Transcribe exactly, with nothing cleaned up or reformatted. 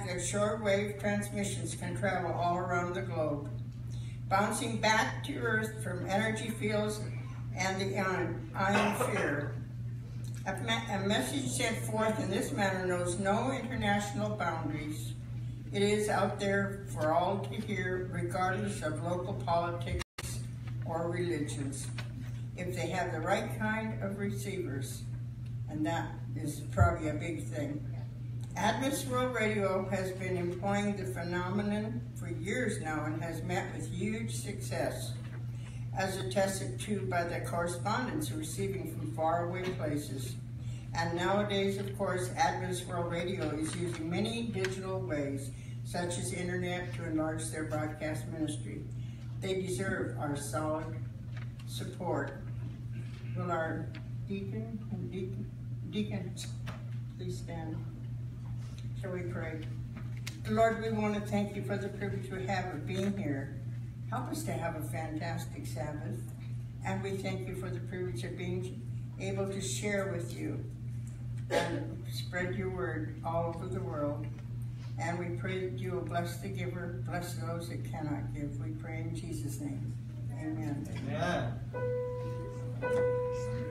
fact that shortwave transmissions can travel all around the globe, bouncing back to Earth from energy fields and the ionosphere. A, a message sent forth in this manner knows no international boundaries. It is out there for all to hear, regardless of local politics or religions, if they have the right kind of receivers, and that is probably a big thing. Adventist World Radio has been employing the phenomenon for years now and has met with huge success, as attested to by the correspondence receiving from faraway places. And nowadays, of course, Adventist World Radio is using many digital ways, such as internet, to enlarge their broadcast ministry. They deserve our solid support. Will our deacon and deacon, deacons please stand? Shall we pray? Lord, we want to thank you for the privilege we have of being here. Help us to have a fantastic Sabbath. And we thank you for the privilege of being able to share with you and spread your word all over the world. And we pray that you will bless the giver, bless those that cannot give. We pray in Jesus' name. Amen. Amen.